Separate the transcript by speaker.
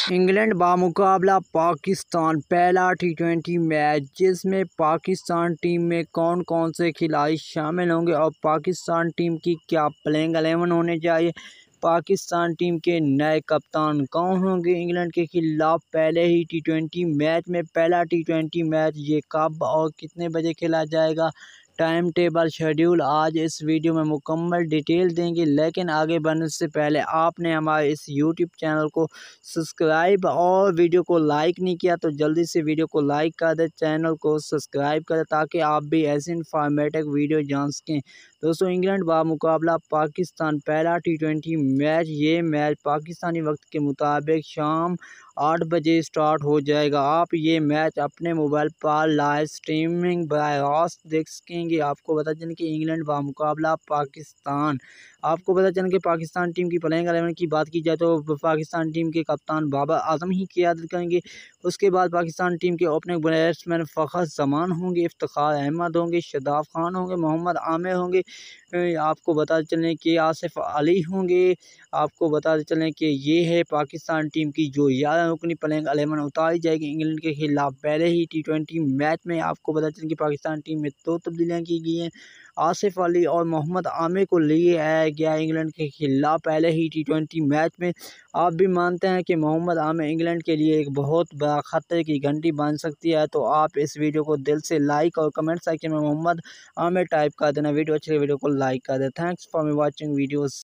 Speaker 1: England बामुकाबला Pakistan पहला T20 match, जिसमें Pakistan team में कौन कौन से खिलाड़ी शामिल होंगे और पाकिस्तान टीम की क्या प्लेइंग 11 होने चाहिए, पाकिस्तान टीम के नए कप्तान कौन होंगे इंग्लैंड के खिलाफ पहले ही T20 मैच में। पहला T20 मैच ये कब और कितने बजे खेला जाएगा, टाइम टेबल शेड्यूल आज इस वीडियो में मुकम्मल डिटेल देंगे। लेकिन आगे बढ़ने से पहले आपने हमारे इस यूट्यूब चैनल को सब्सक्राइब और वीडियो को लाइक नहीं किया तो जल्दी से वीडियो को लाइक कर दे, चैनल को सब्सक्राइब कर दे ताकि आप भी ऐसे इन्फॉर्मेटिव वीडियो जान सकें। दोस्तों, इंग्लैंड बामुकाबला पाकिस्तान पहला T20 मैच, ये मैच पाकिस्तानी वक्त के मुताबिक शाम 8 बजे स्टार्ट हो जाएगा। आप ये मैच अपने मोबाइल पर लाइव स्ट्रीमिंग बाय रास्त देख सकेंगे। आपको बता चलें कि इंग्लैंड बामुकाबला पाकिस्तान, आपको पता चलें कि पाकिस्तान टीम की प्लेइंग 11 की बात की जाए तो पाकिस्तान टीम के कप्तान बाबर आजम ही क़ियादत करेंगे। उसके बाद पाकिस्तान टीम के ओपनिंग बैट्समैन फ़खर जमान होंगे, इफ्तिखार अहमद होंगे, शादाब खान होंगे, मोहम्मद आमिर होंगे। आपको बता चलें कि आसिफ अली होंगे। आपको बता चलें कि ये है पाकिस्तान टीम की जो 11 रुकनी प्लेइंग 11 उतारी जाएगी इंग्लैंड के खिलाफ पहले ही T20 मैच में। आपको बता चलें कि पाकिस्तान टीम में 2 तब्दीलियाँ की गई हैं। आसिफ अली और मोहम्मद आमिर को लिए आया गया इंग्लैंड के खिलाफ पहले ही T20 मैच में। आप भी मानते हैं कि मोहम्मद आमिर इंग्लैंड के लिए एक बहुत बड़ा खतरे की घंटी बन सकती है, तो आप इस वीडियो को दिल से लाइक और कमेंट सेक्शन में मोहम्मद आमिर टाइप कर देना। वीडियो अच्छी वीडियो को लाइक कर दें। Thanks for watching videos.